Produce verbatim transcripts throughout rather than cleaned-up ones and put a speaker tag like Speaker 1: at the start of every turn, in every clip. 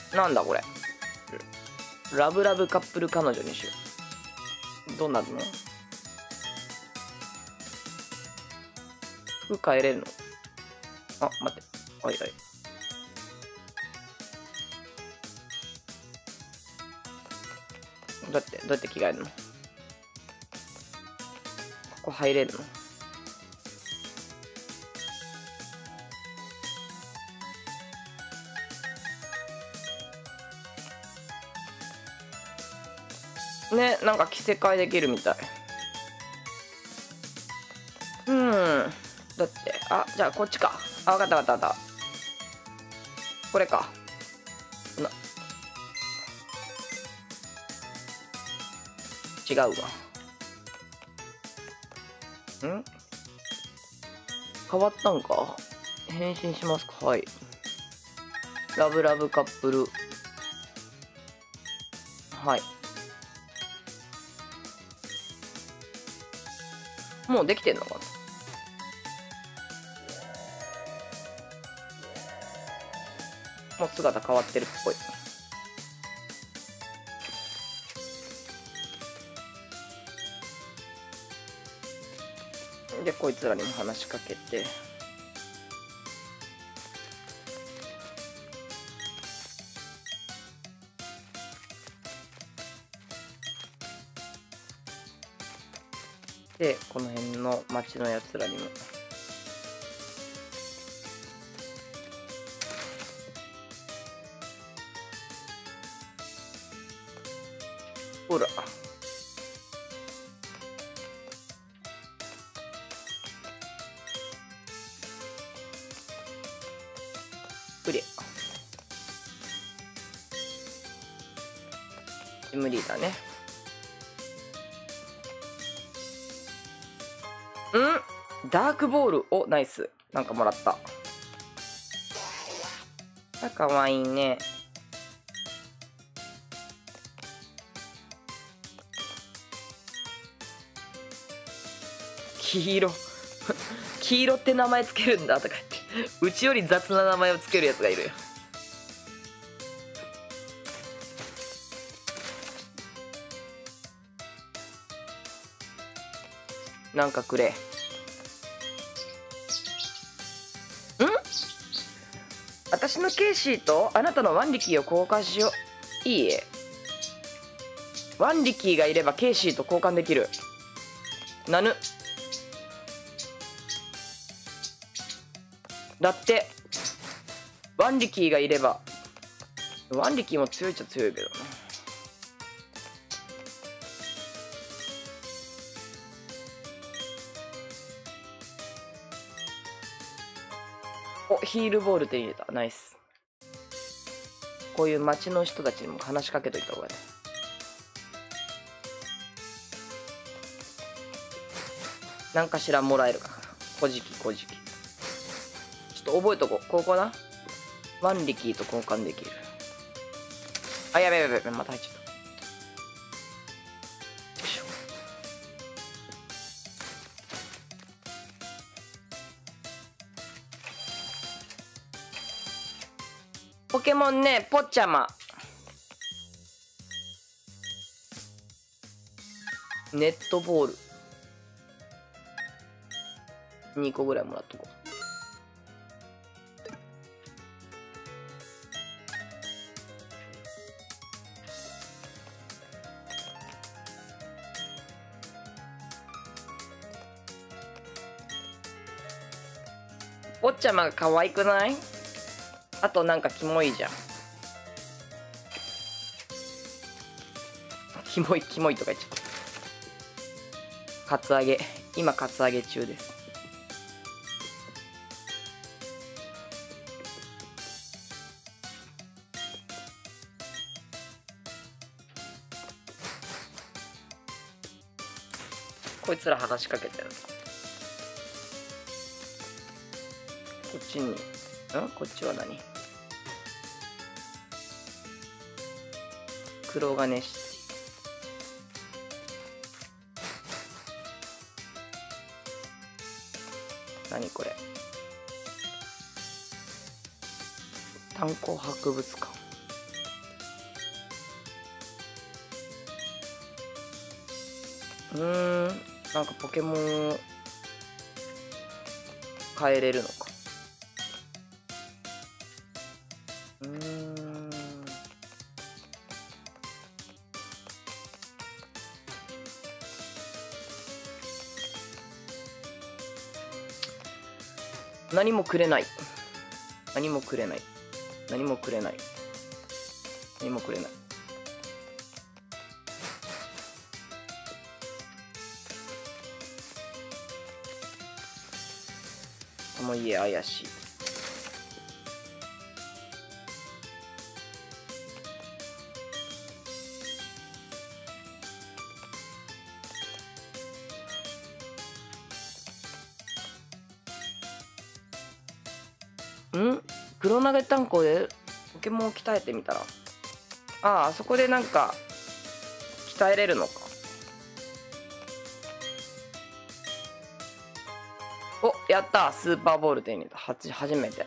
Speaker 1: なんだこれ。ラブラブカップル彼女にしよう。どうなるの？服変えれるの？あ、待って。はいはい。どうやって、どうやって着替えるの？ここ入れるの？ね、なんか着せ替えできるみたい。うん。だって、あ、じゃあこっちか。あ、わかったわかったわかった。これか。な、違うわ。ん？変わったんか？変身しますか？はい。ラブラブカップル。はい。もうできてんのかな？もう姿変わってるっぽい。で、こいつらにも話しかけて。で、この辺の町のやつらにも。ほら。うりゃ。無理だね。ん？ダークボール。お、ナイス。なんかもらった。あ、かわいいね。黄色。黄色って名前つけるんだとか言って。うちより雑な名前をつけるやつがいるよ。なんかくれ。ん？私のケイシーとあなたのワンリキーを交換しよう。いいえ。ワンリキーがいればケイシーと交換できる。なぬ。だって、ワンリキーがいれば。ワンリキーも強いっちゃ強いけどな。お、ヒールボール手に入れた。ナイス。こういう街の人たちにも話しかけといた方がいい。なんかしらもらえるか。こじきこじき。ちょっと覚えとこう。ここな。ワンリキーと交換できる。あ、やべやべやべ。また入っちゃった。よいしょ。ポケモンね、ポッチャマ。ネットボール。にこぐらいもらっとこう。ポッチャマが可愛くない？あとなんかキモいじゃん。キモいキモいとか言っちゃった。カツアゲ。今カツアゲ中です。こいつら話しかけてる。こっちに。ん？こっちは何？黒金シティ。何これ？炭鉱博物館。 うーん、なんかポケモンを変えれるのか。うーん。何もくれない。何もくれない。何もくれない。何もくれない。この家怪しい。ん？黒投げ炭鉱でポケモンを鍛えてみたら、ああ、あそこでなんか鍛えれるのか。お、やった、スーパーボール手に入れた。はち初めて。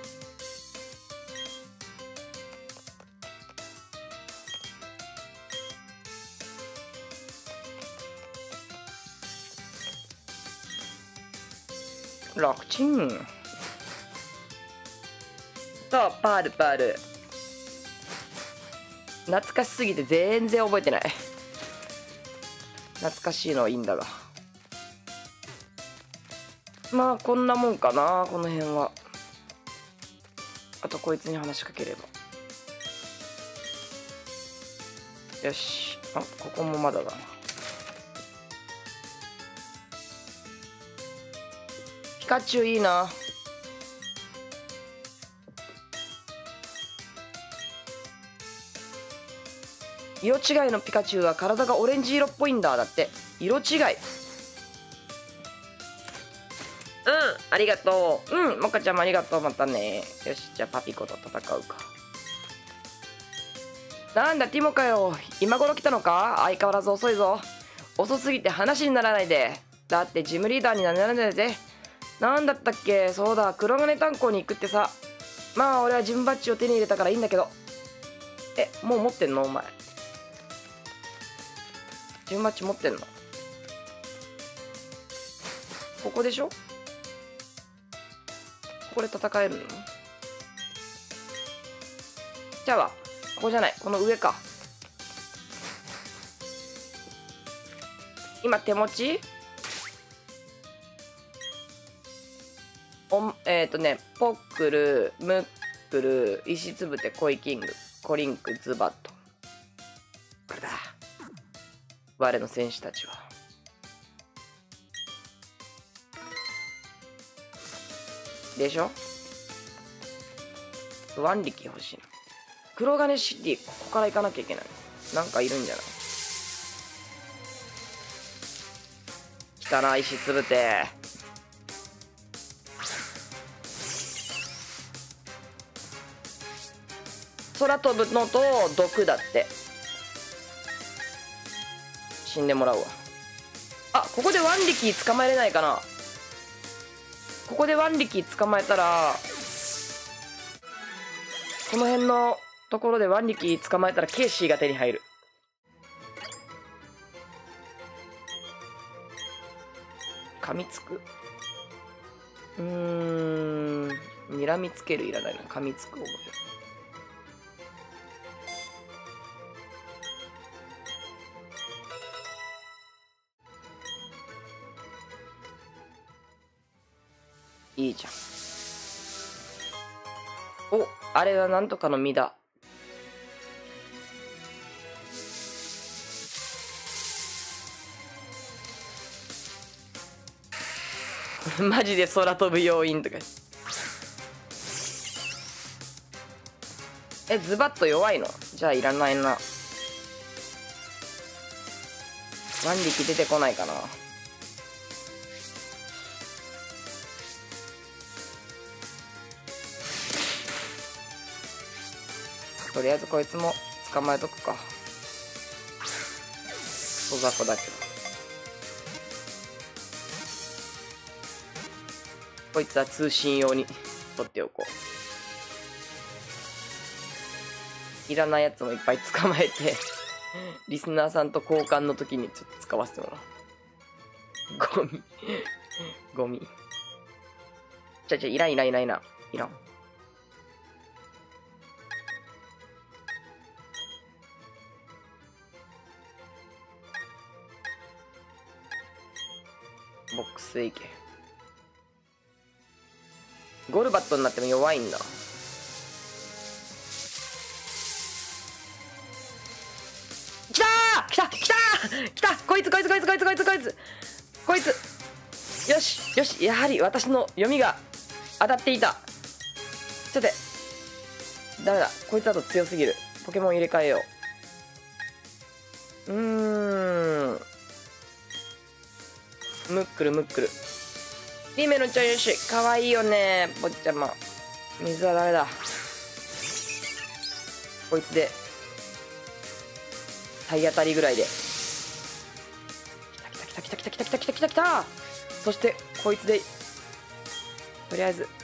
Speaker 1: 楽ちん。とパールパール。懐かしすぎて全然覚えてない。懐かしいのはいいんだが、まあこんなもんかな、この辺は。あとこいつに話しかければよし。あ、ここもまだだな。ピカチュウいいな。色違いのピカチュウは体がオレンジ色っぽいんだ。だって色違い。うん、ありがとう。うん、モカちゃんもありがとう。またね。よし、じゃあパピコと戦うか。なんだティモかよ、今頃来たのか。相変わらず遅いぞ。遅すぎて話にならないで。だってジムリーダーにならないぜ。なんだったっけ。そうだ、黒金炭鉱に行くってさ。まあ俺はジムバッジを手に入れたからいいんだけど。え、もう持ってんのお前。ジムバッジ持ってんの。ここでしょ。ここで戦えるの。じゃあここじゃない、この上か。今手持ちおえっ、ー、とねポックル、ムックル、石つぶて、コイキング、コリンク、ズバット。これだ、我の戦士たちは。でしょ。腕力欲しいな。黒金シティ、ここから行かなきゃいけない。なんかいるんじゃない。来たな、石つぶて。空飛ぶのと毒だって。死んでもらうわ。あ、ここで腕力捕まえれないかな。ここで腕力捕まえたら、この辺のところで腕力捕まえたらケイシーが手に入る。噛みつく。うーん、睨みつけるいらないな。噛みつく覚える。いいじゃん。お、あれはなんとかの実だ。マジで空飛ぶ要因とか。え、ズバッと弱いの？じゃあいらないな。腕力出てこないかな。とりあえずこいつも捕まえとくか。小雑魚だけど。こいつは通信用に取っておこう。いらないやつもいっぱい捕まえてリスナーさんと交換の時にちょっと使わせてもらう。 ゴミゴミ。ちゃちゃ、いらんいらんいらんいらんいらん。ボックスへ行け。ゴルバットになっても弱いんだ。きたーきたきたーきた、こいつこいつこいつこいつこいつこいつこいつ。よしよし、やはり私の読みが当たっていた。ちょっと待って、ダメだ、こいつだと強すぎる。ポケモン入れ替えよう。うーん、ムックルムックル。リメのちょよし、かわいいよね、坊ちゃま。水はダメだ。こいつで体当たりぐらいで。きたきたきたきたきたきたきたきたきた。そしてこいつでとりあえず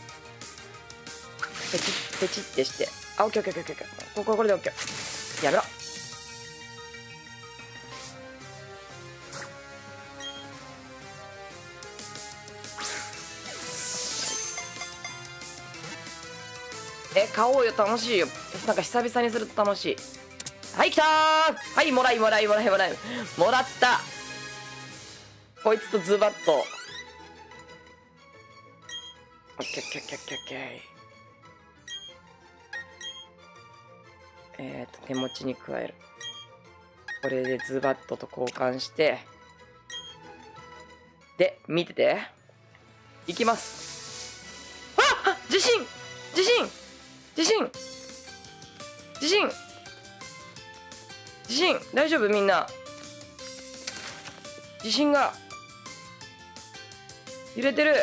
Speaker 1: ペチッペチッってして、あ、オッケーオッケーオッケーオッケー、こここれでオッケー。やめろ。え、買おうよ、楽しいよ。なんか久々にすると楽しい。はい、来たー。はい、もらいもらいもらいもらいもらった。こいつとズバッと。オッケーオッケーオッケーオッケーオッケー。えっと手持ちに加える。これでズバッとと交換して、で見てて、いきます。あっ、地震地震地震地震地震、大丈夫みんな。地震が揺れてる。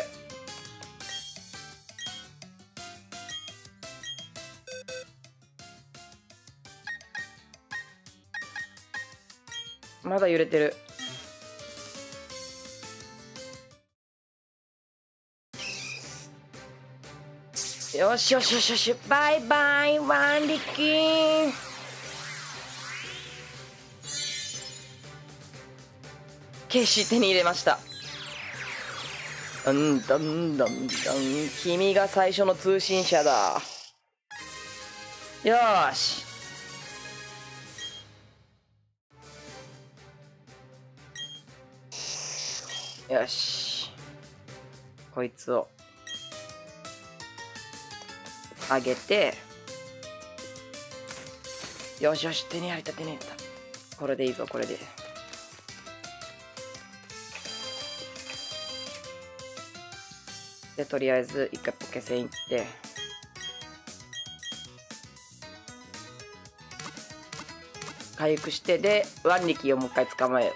Speaker 1: まだ揺れてる。よしよしよしよし、バイバイワンリキー。ケーシー手に入れました。うんだんだんだん、君が最初の通信者だ。よーし、よし、こいつをあげて、よしよし、手に入れた手に入れた。これでいいぞ、これで。でとりあえず一回ポケセン行って、回復して、でワンリキをもう一回捕まえよう。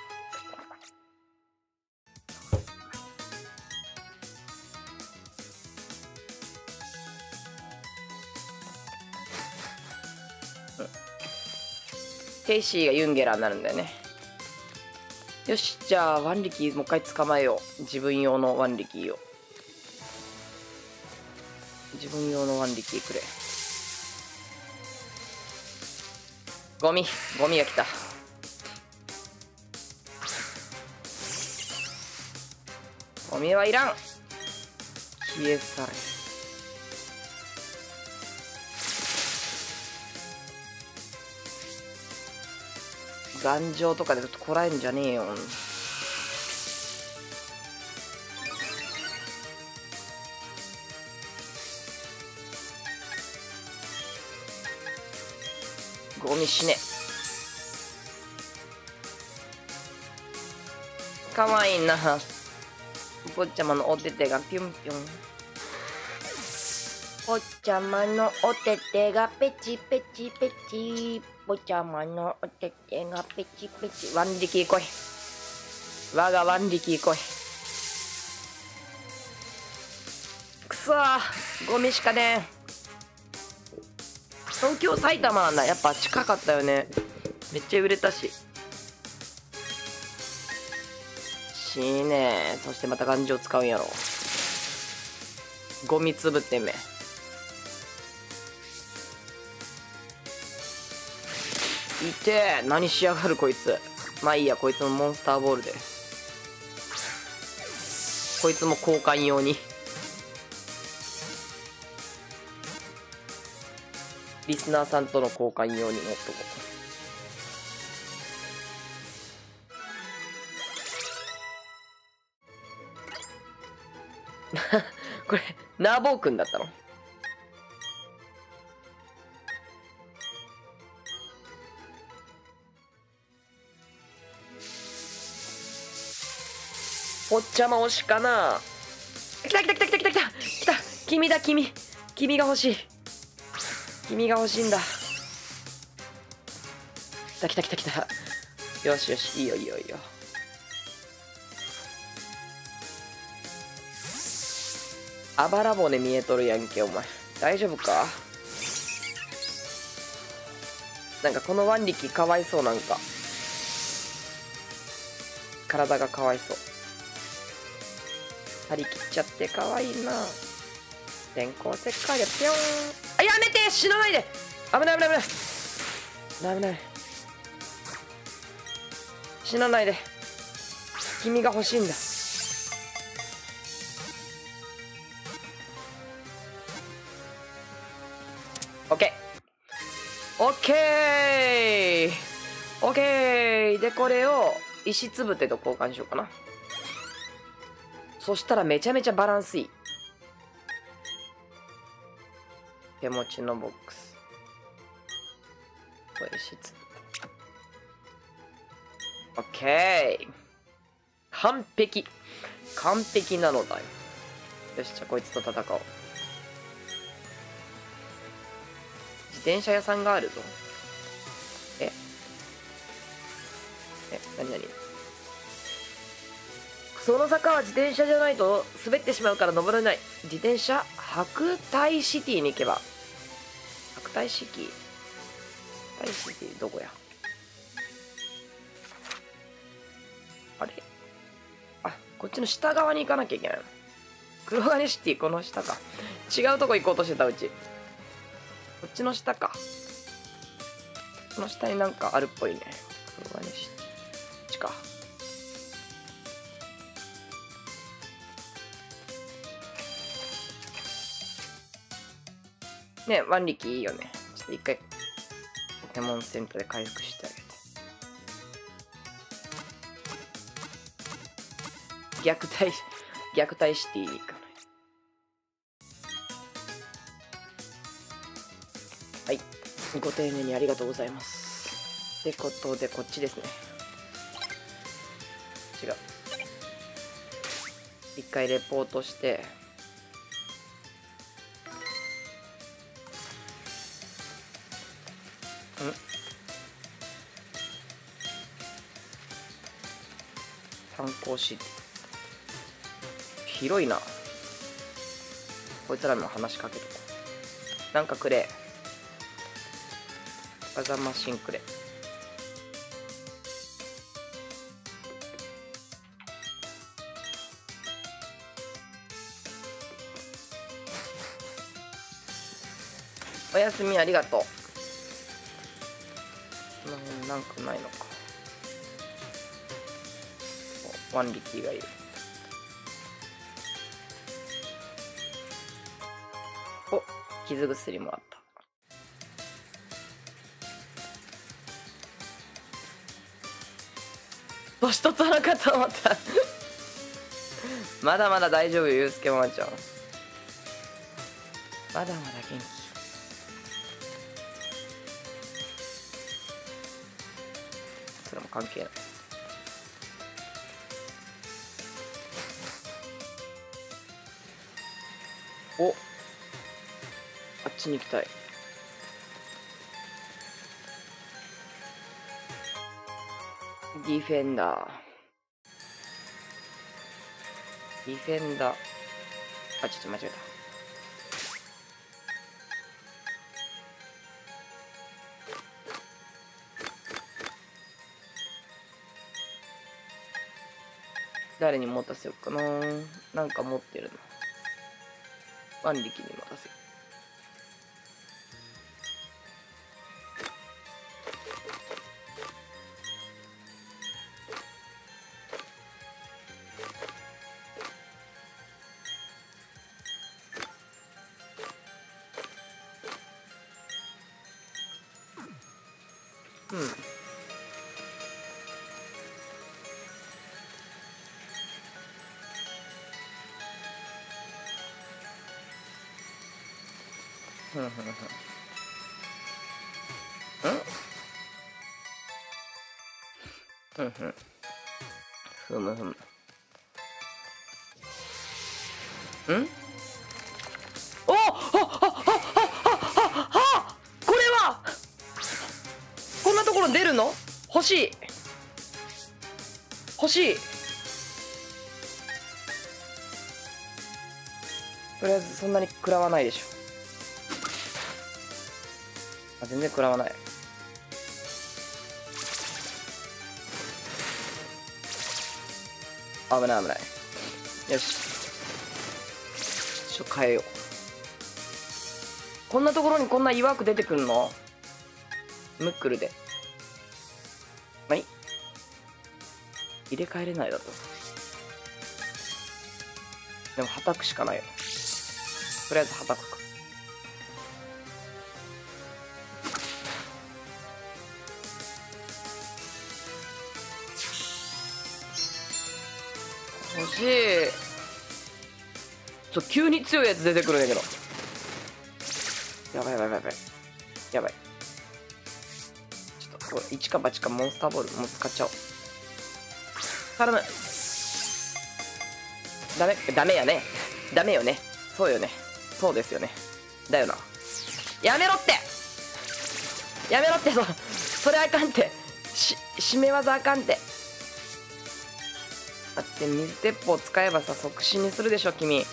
Speaker 1: ケイシーがユンゲラーになるんだよね。よし、じゃあワンリキもう一回捕まえよう。自分用のワンリキを。自分用のワンリキくれ。ゴミゴミが来た。ゴミはいらん。消え去れ。頑丈とかでちょっとこらえんじゃねえよ。ゴミ死ね。かわいいな。坊ちゃまのおててがピュンピュン。坊ちゃまのおててがペチペチペチ。坊ちゃまのおててがペチペチ。ワンリキ来い。我がワンリキ来い。くそー、ゴミしかねえ。東京埼玉なんだ。やっぱ近かったよね。めっちゃ売れたし。しーねー。そしてまた頑丈使うんやろ。ゴミつぶってめ。いてー。何しやがるこいつ。まあいいや、こいつのモンスターボールでこいつも交換用にリスナーさんとの交換用に持っとこうこれナーボーくんだったの？おっちゃま推しかな。来た来た来た来た来た来た来た。君だ君。君が欲しい。君が欲しいんだ。来た来た来た来た。よしよし、いいよいいよいいよ。あばら骨見えとるやんけお前。大丈夫か？なんかこの腕力かわいそう。なんか体がかわいそう。張り切っちゃってかわいいな。電光石火でピョーン。あ、やめて、死なないで。危ない危ない危ない危ない。死なないで。君が欲しいんだ。オッケーオッケーオッケー。でこれを石つぶてと交換しようかな。そしたらめちゃめちゃバランスいい。手持ちのボックス。これ石つぶて。オッケー。完璧。完璧なのだよ。よし、じゃあこいつと戦おう。自転車屋さんがあるぞ。ええ、なになに？その坂は自転車じゃないと滑ってしまうから登れない。自転車白帯シティに行けば。白帯シティ白帯シティどこや？あれ？あ、こっちの下側に行かなきゃいけないの。黒金シティこの下か。違うとこ行こうとしてたうち。こっちの下か。この下になんかあるっぽいね。黒金シティ。こっちか。ねえ、腕力いいよね。ちょっと一回、ポケモンセンターで回復してあげて。虐待、虐待シティに行かない。はい。ご丁寧にありがとうございます。ってことで、こっちですね。違う。一回レポートして、ん？炭鉱シティ。広いな。こいつらにも話しかけとこう。なんかくれ。ガザマシンくれ。おやすみ、ありがとう。この辺なんかないのか。ワンリキがいる。お、傷薬もらった。年取ったのかと思ったまだまだ大丈夫よ、ゆうすけママちゃん。まだまだ元気。それも関係ない。お、あっちに行きたい。ディフェンダー。ディフェンダー。あ、ちょっと間違えた。誰に持たせようかな。なんか持ってるな。腕力に持たせよう。 うん。ふんふんふん。うんふん。ふむふむ。んおっあっあっあっあっあっあっこれはこんなところ出るの？欲しい欲しい。とりあえずそんなに食らわないでしょ。あ、全然食らわない。危ない危ない。よし、ちょっと変えよう。こんなところにこんな岩く出てくるの？ムックルで何？入れ替えれないだと。でもはたくしかないよね。とりあえずはたくか。欲しい。ちょ急に強いやつ出てくるんやけど。やばいやばいやばいやばい。ちょっとこれ一か八かモンスターボールもう使っちゃおう。頼む。ダメダメやね。ダメよね。そうよね。そうですよね。だよな。やめろってやめろって。そそれあかんって。し締め技あかんって。だって水鉄砲使えばさ即死にするでしょ君。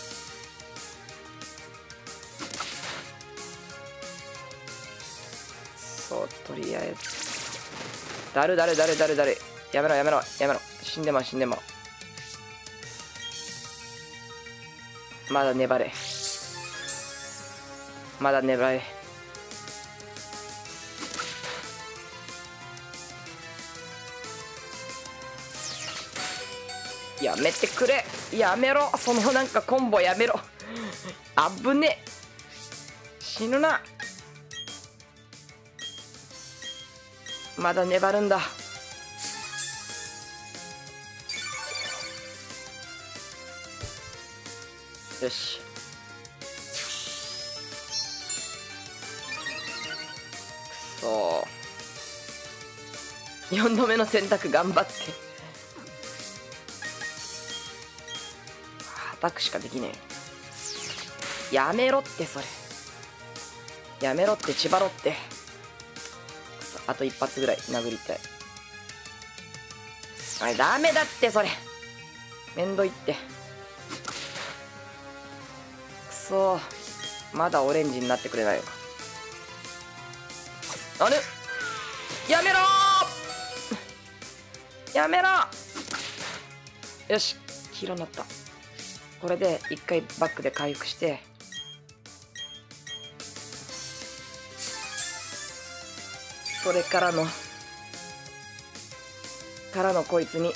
Speaker 1: そうとりあえずだるだるだるだるだる。やめろやめろやめろ。死んでまう死んでまう。まだ粘れまだ粘れ。やめてくれ。やめろ。そのなんかコンボやめろ。あぶね。死ぬな。まだ粘るんだ。よし。くそよんどめの選択頑張って。はたくしかできねえ。やめろってそれ。やめろって千葉ろって。あと一発ぐらい殴りたい。あれダメだってそれ。めんどいって。くそー。まだオレンジになってくれないのか。あれやめろーやめろ。よし黄色になった。これで一回バックで回復して、それからのからのこいつに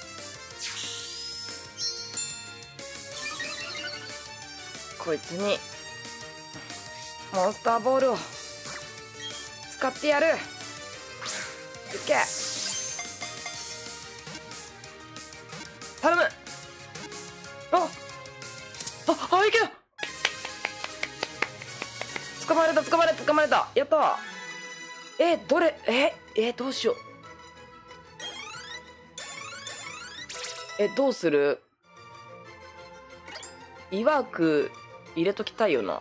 Speaker 1: こいつにモンスターボールを使ってやる。いけ頼む。あああいけ。捕まえた捕まえた捕まえた。やった。えどれええどうしよう。えどうする。いわく入れときたいよな。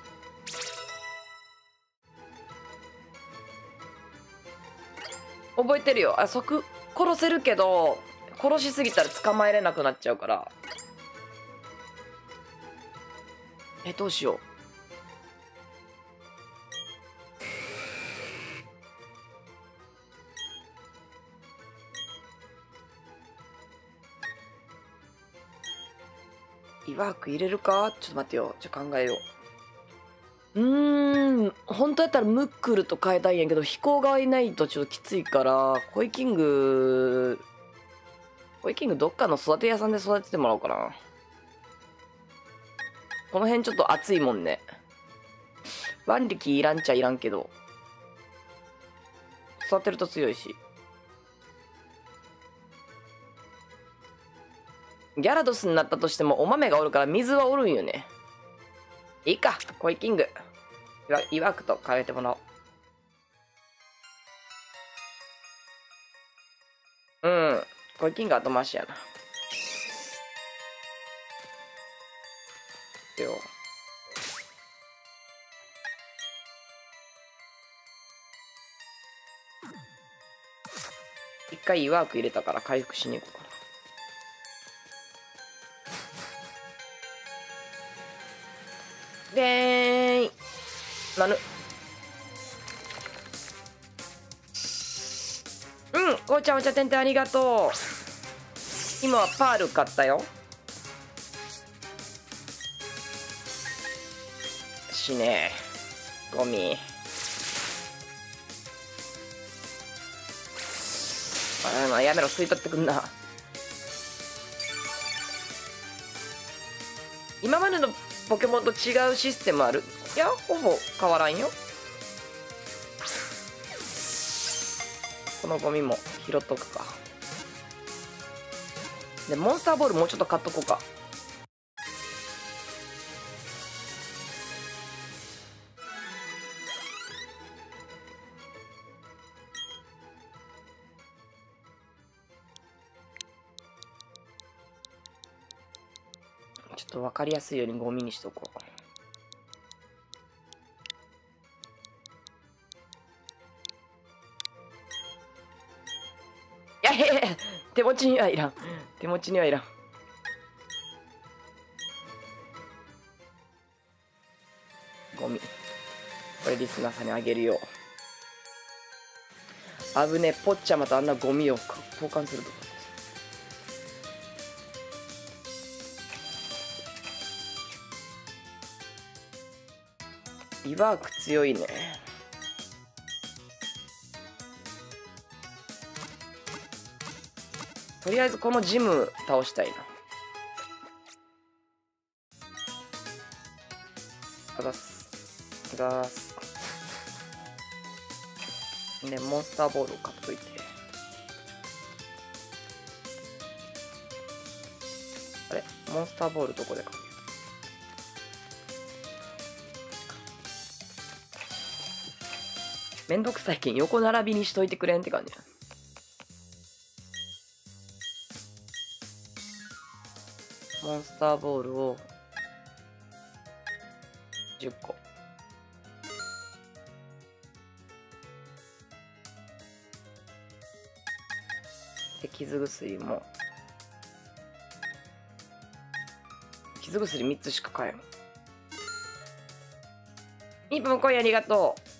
Speaker 1: 覚えてるよ。あ即殺せるけど殺しすぎたら捕まえれなくなっちゃうから。えどうしよう。イワーク入れるか。ちょっと待ってよ。ちょっと考えよう。うーん本当やったらムックルと変えたいんやけど飛行がいないとちょっときついから、コイキングコイキングどっかの育て屋さんで育ててもらおうかな。この辺ちょっと熱いもんね。腕力いらんちゃいらんけど育てると強いし。ギャラドスになったとしてもお豆がおるから水はおるんよね。いいか、コイキングいわくと変えてもらおう。うん、コイキング後回しやな。よ。一回イワーク入れたから回復しに行こうかな。でーん。なぬ。うん、お茶お茶てんてんありがとう。今はパール買ったよ。しねえ。ゴミ。ああ、やめろ、吸い取ってくんな。今までのポケモンと違うシステムある？いや、ほぼ変わらんよ。このゴミも拾っとくか。で、モンスターボールもうちょっと買っとこうか。ちょっと分かりやすいようにゴミにしとこう。いやいやいや、手持ちにはいらん。手持ちにはいらん。ゴミ。これリスナーさんにあげるよ。あぶね、ポッチャマとあんなゴミを交換するとこ。リバーク強いね。とりあえずこのジム倒したいな。あざす。あざす。で、モンスターボールを買っといて。あれモンスターボールどこで買う？めんどくさいけん横並びにしといてくれんって感じや。モンスターボールをじゅっこ。で、傷薬も。傷薬みっつしか買えん。ニップも来い、ありがとう。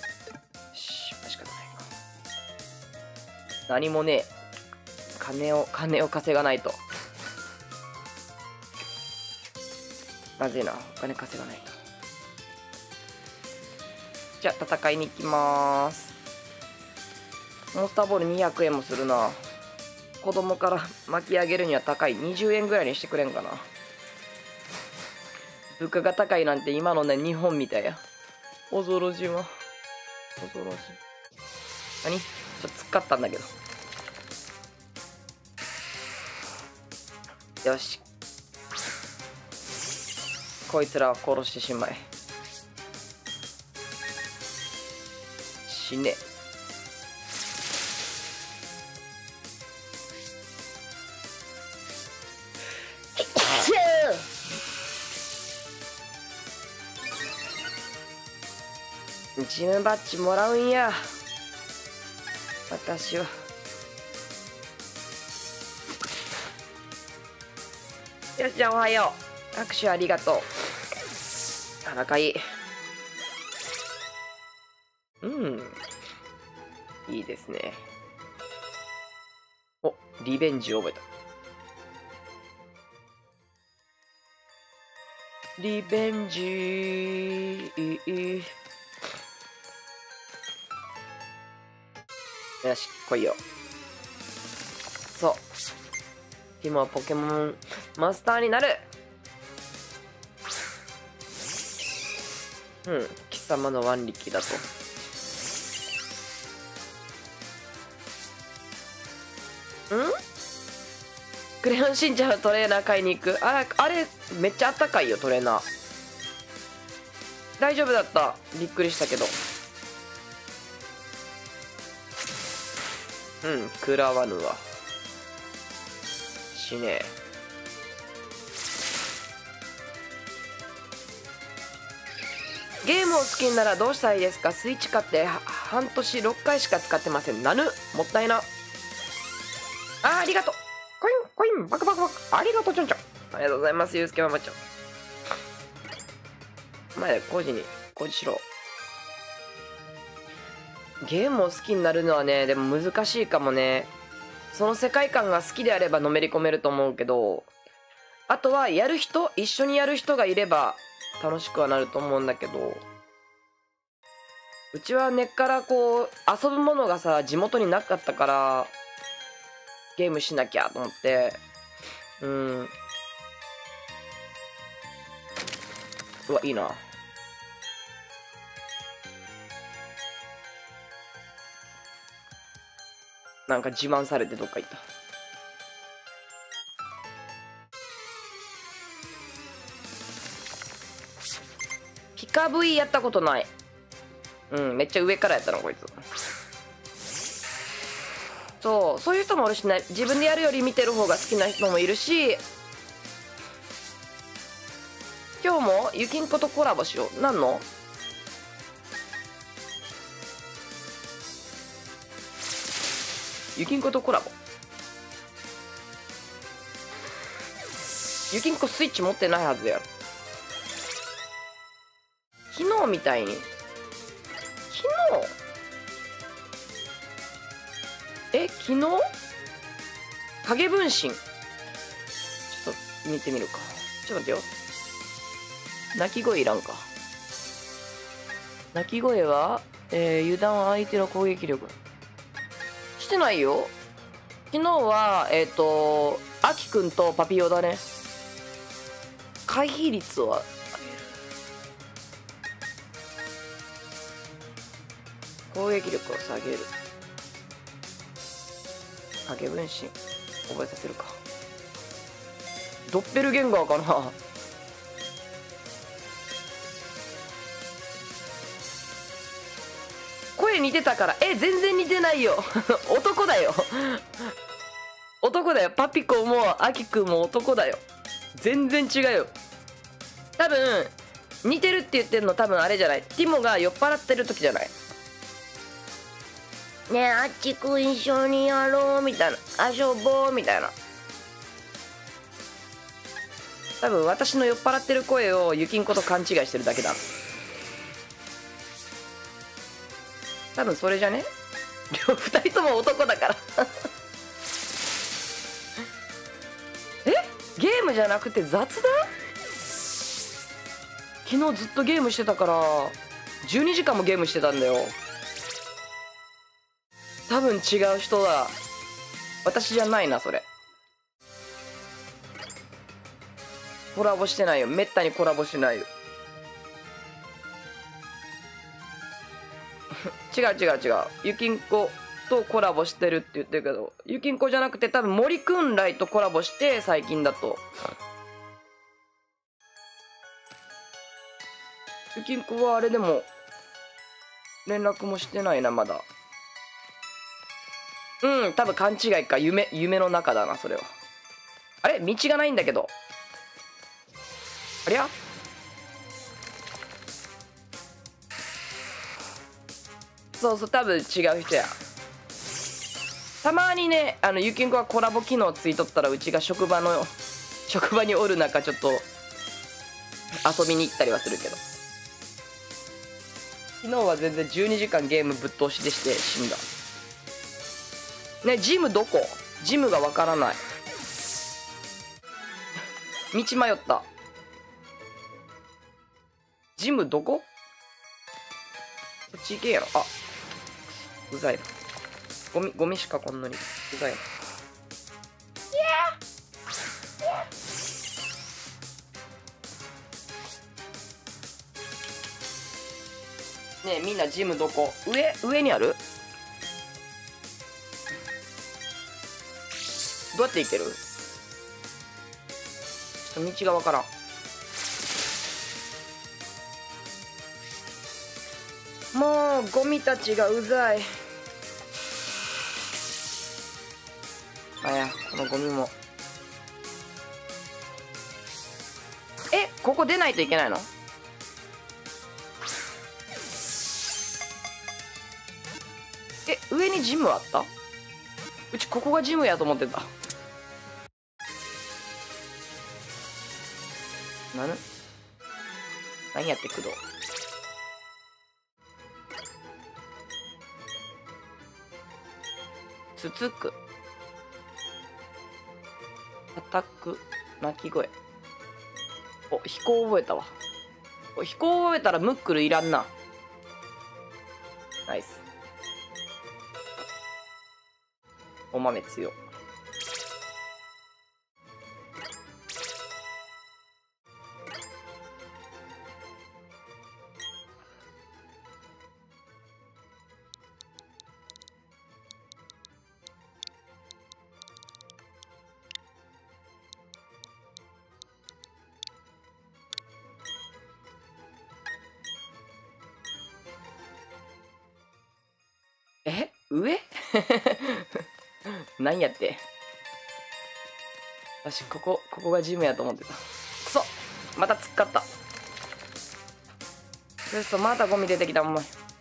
Speaker 1: 何もねえ。金を金を稼がないとまずいな。お金稼がないと。じゃあ戦いに行きまーす。モンスターボールにひゃくえんもするな。子供から巻き上げるには高い。にじゅうえんぐらいにしてくれんかな。物価が高いなんて今のね日本みたいや。恐ろしいわ。恐ろしい。何？ちょっと突っかったんだけど。よし。こいつらを殺してしまえ。死ね。ジムバッジもらうんや。私は。よし、じゃあおはよう。拍手ありがとう。あかい。うん。いいですね。お、リベンジを覚えた。リベンジ。よし、来いよ。そう。今はポケモンマスターになる。うん、貴様の腕力だと。 クレヨンしんちゃんのトレーナー買いに行く。あれあれめっちゃあったかいよトレーナー。大丈夫だった。びっくりしたけど。うん食らわぬわ。しねえ。ゲームを好きにならどうしたらいいですか。スイッチ買って半年ろっかいしか使ってません。なぬもったいな。あありがとう。コインコインバクバクバク。ありがとうちょんちょん。ありがとうございますゆうすけママちゃん。前で工事に工事しろ。ゲームを好きになるのはねでも難しいかもね。その世界観が好きであればのめり込めると思うけど、あとはやる人一緒にやる人がいれば楽しくはなると思うんだけど、うちは根っからこう遊ぶものがさ地元になかったからゲームしなきゃと思って。うんうわいいな。なんか自慢されてどっか行った。ピカ V やったことない。うんめっちゃ上からやったのこいつ。そうそういう人もおるしね。自分でやるより見てる方が好きな人もいるし、今日もゆきんことコラボしよう。なんのゆきんことコラボ。ゆきんこスイッチ持ってないはずやろ。昨日みたいに。昨日え昨日影分身ちょっと見てみるか。ちょっと待ってよ。鳴き声いらんか。鳴き声は、えー、油断相手の攻撃力してないよ。昨日はえっ、ー、とアキくんとパピオだね。回避率を上げる。攻撃力を下げる。影分身覚えさせるか。ドッペルゲンガーかな。声似てたから。え全然似てないよ男だよ男だよ。パピコもアキくんも男だよ。全然違うよ。多分似てるって言ってるの多分あれじゃない。ティモが酔っ払ってる時じゃない。ねえあっちくん一緒にやろうみたいな、遊ぼうみたいな。多分私の酔っ払ってる声をゆきんこと勘違いしてるだけだ。多分それじゃね。二人とも男だからえゲームじゃなくて雑談。昨日ずっとゲームしてたからじゅうにじかんもゲームしてたんだよ。多分違う人だ。私じゃないなそれ。コラボしてないよ。めったにコラボしてないよ違う違う違う。ゆきんことコラボしてるって言ってるけど、ゆきんこじゃなくて多分森くんらいとコラボして最近だと。ゆきんこはあれでも連絡もしてないなまだ。うん多分勘違いか。夢夢の中だなそれは。あれ道がないんだけど。ありゃそうそう多分違う人や。たまにねあのゆきんこがコラボ機能ついとったらうちが職場の職場におる中ちょっと遊びに行ったりはするけど、昨日は全然じゅうにじかんゲームぶっ通しでして死んだね。ジムどこ？ジムがわからない道迷った。ジムどこ？こっち行けやろ。あうざいな。ゴミゴミしかこんなにうざいな。ねえみんなジムどこ？上上にある？ どうやって行ける？ちょっと道がわからん。もうゴミたちがうざい。あや、このゴミも。え、ここ出ないといけないの？え、上にジムあった？うちここがジムやと思ってた。なぬ？何やってくど。つつく。叩く。鳴き声。お、飛行覚えたわ。お、飛行覚えたらムックルいらんな。ナイス。お豆強。え、上何やって。私ここここがジムやと思ってた。くそ、また突っかった。くそ、またゴミ出てきた。お前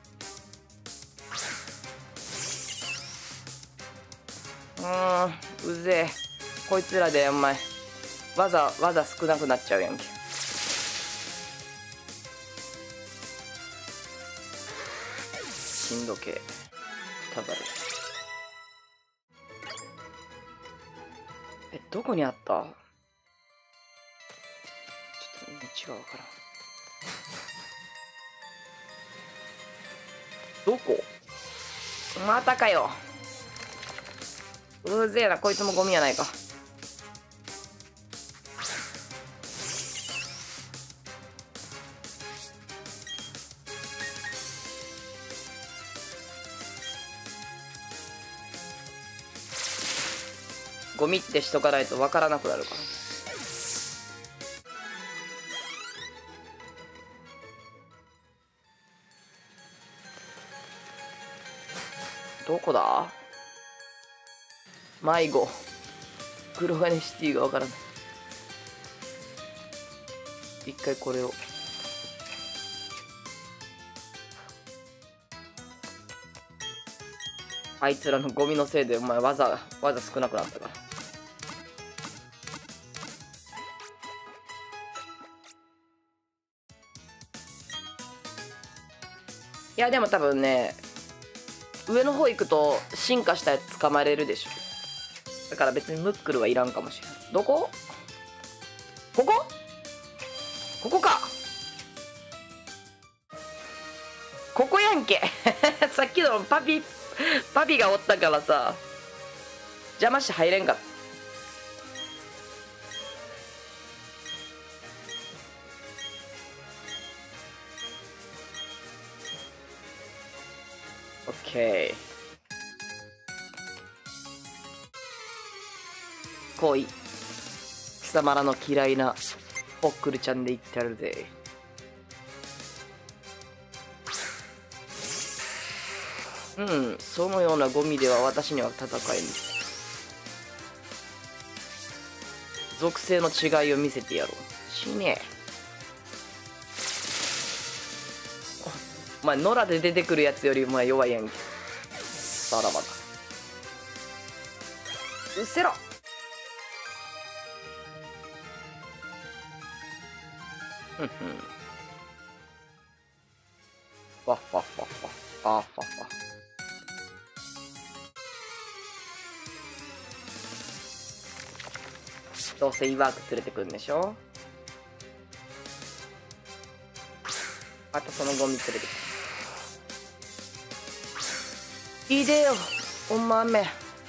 Speaker 1: うーん、うぜえ。こいつらでお前わざわざ少なくなっちゃうやんけ。震度計ただれ。え、どこにあった？ちょっと道がわからん。どこ？またかよ。うぜえな、こいつもゴミやないか。ゴミってしとかないとわからなくなるから。どこだ？迷子。黒金シティがわからない。一回これを。あいつらのゴミのせいでお前わざわざ少なくなったから。いやでも多分ね、上の方行くと進化したやつ捕まれるでしょ。だから別にムックルはいらんかもしれない。どこ？ここ？ここか。ここやんけ。さっきのパピパピがおったからさ、邪魔して入れんかった。オッケー。来い。貴様らの嫌いなポックルちゃんで言ってやるぜ。うん、そのようなゴミでは私には戦えん。属性の違いを見せてやろう。死ねえ。お前野良で出てくるやつよりお前弱いやんけ。さらばだ。うっせろ。ふんふん。わっわっわっわ。あっわっわ。どうせイワーク連れてくんでしょ。またそのゴミ連れてくる。いでよお豆。い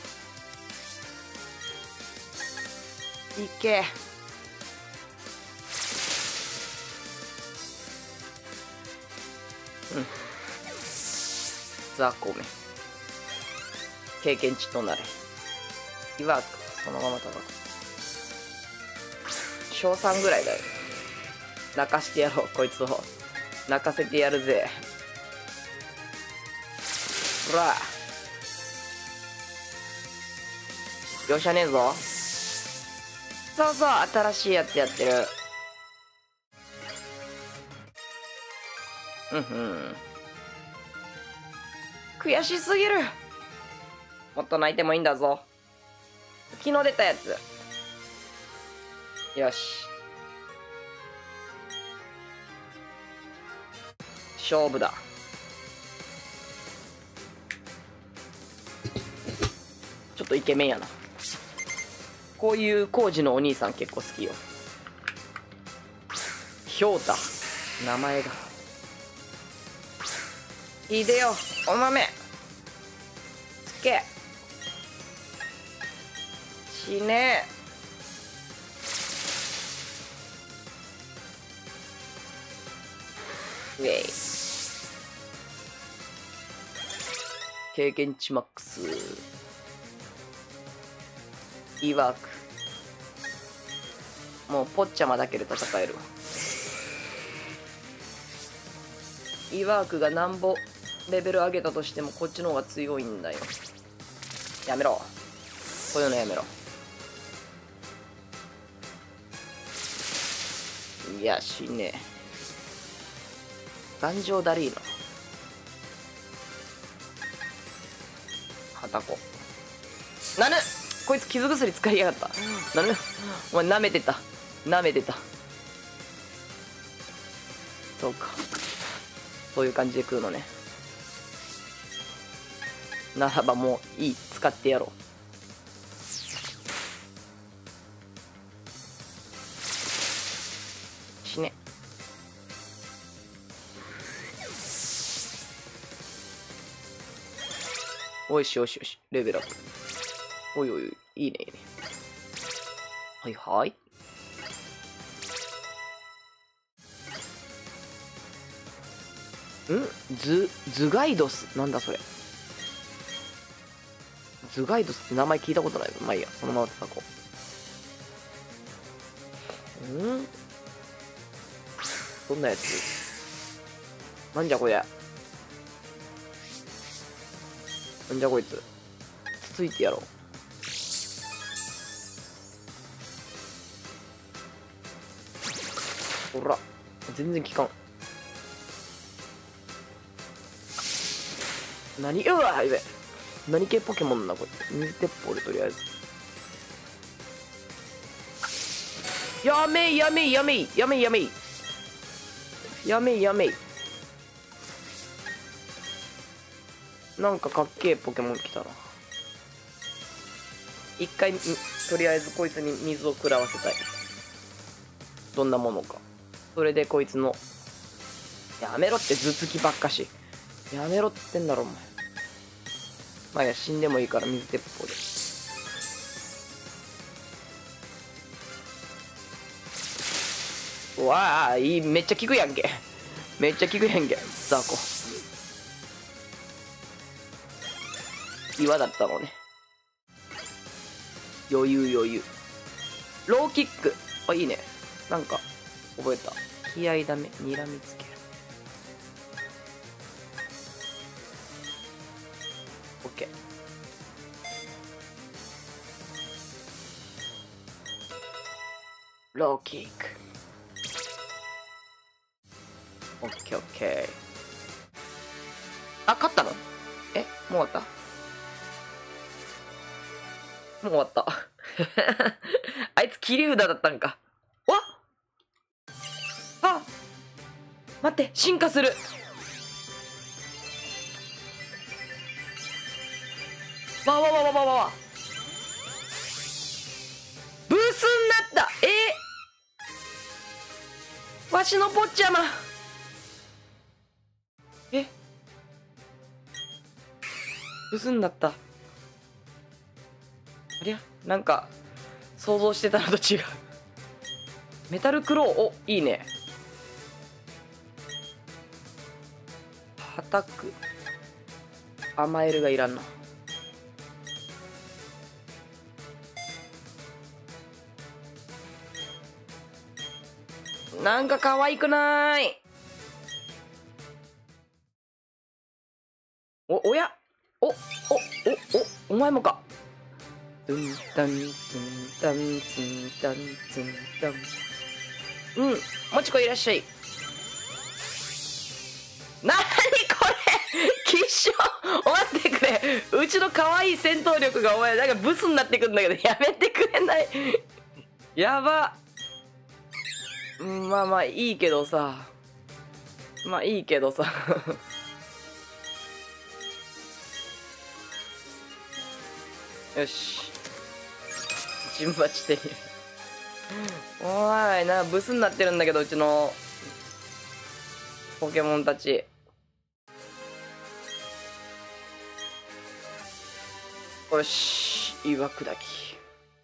Speaker 1: け。うんザコメ経験値となれ。イワークそのまま戦う。小さんぐらいだよ。泣かしてやろう、こいつを。泣かせてやるぜ。ほら。容赦ねえぞ。そうそう、新しいやつやってる。うんふん。悔しすぎる。もっと泣いてもいいんだぞ。昨日出たやつ。よし。勝負だ。ちょっとイケメンやな。こういう工事のお兄さん結構好きよ。ひょうた。名前が。いでよ、お豆。つけ。死ねえ。ウェイ。経験値マックス。いいワーク。もうポッチャマだけで戦えるわ。いいワークがなんぼレベル上げたとしてもこっちの方が強いんだよ。やめろ。こういうのやめろ。いや、死ねえ。頑丈だりーの。はたこ。なぬこいつ傷薬使いやがった。なぬお前舐めてた。舐めてた。そうか。そういう感じで食うのね。ならばもういい。使ってやろう。死ね。おいしよしよし。レベルアップ。おいおいおい。いいねいいね。はいはい。んズ、ズガイドス。なんだそれ。ズガイドスって名前聞いたことないぞ。まあいいや。そのまま叩こう。んどんなやつなんじゃこりゃ。なんじゃこいつ。つついてやろう。ほら。全然効かん。何うわやべ。何系ポケモンなこれ。水鉄砲でとりあえず。やめいやめいやめいやめいやめいやめいやめい。なんかかっけえポケモン来たな。一回とりあえずこいつに水を食らわせたい。どんなものか。それでこいつのやめろって頭突きばっかし。やめろって言ってんだろお前。まあいや死んでもいいから水鉄砲で。うわあいい。めっちゃ効くやんけ。めっちゃ効くやんけ。ザコ岩だったのね。余裕余裕。ローキック。あいいね。なんか覚えた。気合いダメ。にらみつける。オッケー。ローキック。オッケーオッケー。あ、勝ったの？え、もう終わった？もう終わった。あいつ切り札だったんか。わっあ待って、進化する。わわわわわわわ。ブースになった。えー、わしのポッチャマ。えブスになった。ありゃなんか想像してたのと違う。メタルクロー。おいいね。はたく。甘えるがいらんな。 なんか可愛くない。お、おやお、お、お、お、お前もか。ドゥンダンツンダンツンダンツンダン。うん、もちこいらっしゃい。なにこれきっしょ。待ってくれ。うちの可愛い戦闘力がお前なんかブスになってくんだけど、やめてくれない。やば。まあまあいいけどさ。まあいいけどさ。よし。陣馬地点。おい、な、ブスになってるんだけど、うちのポケモンたち。よし、岩砕き。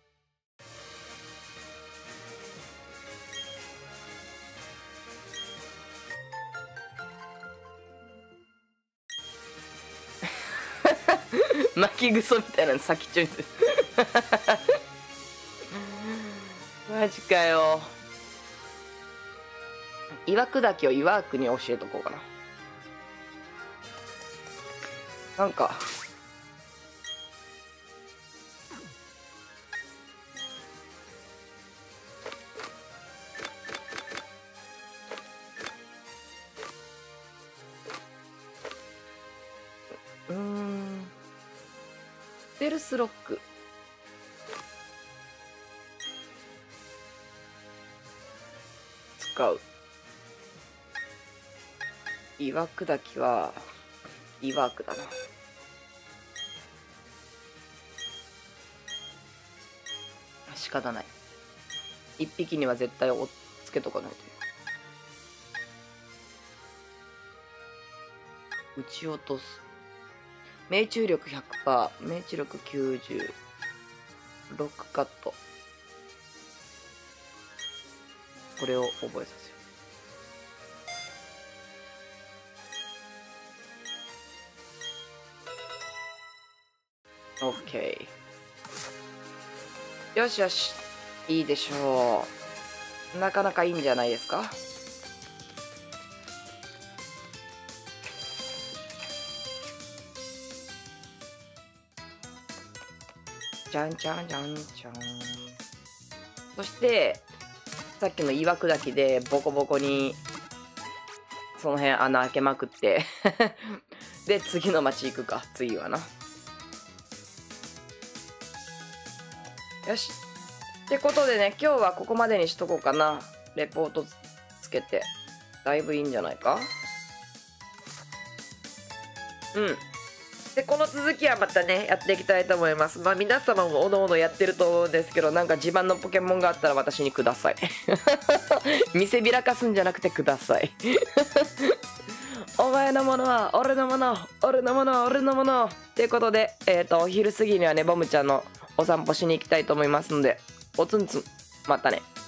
Speaker 1: 巻きぐそみたいなの先っちょにする。マジかよ。岩砕きを岩くに教えとこうかな。なんかうーんステルスロック使う。岩砕きは岩くだな。仕方ない。一匹には絶対をつけとかないと。撃ち落とす。命中力 ひゃくパーセント、命中力きゅうじゅう、ロックカット。これを覚えさせよう。オッケー。よしよし。いいでしょう。なかなかいいんじゃないですか。じゃんじゃんじゃんじゃん。そしてさっきの岩砕きでボコボコにその辺穴開けまくってで次の町行くか。次はな。よしってことでね、今日はここまでにしとこうかな。レポートつけてだいぶいいんじゃないか。うん。でこの続きはまたねやっていきたいと思います。まあ皆様もおのおのやってると思うんですけど、なんか自慢のポケモンがあったら私にください。見せびらかすんじゃなくてください。お前のものは俺のもの、俺のものは俺のものっていうことで、えっとお昼過ぎにはねボムちゃんのお散歩しに行きたいと思いますので、おつんつんまたね。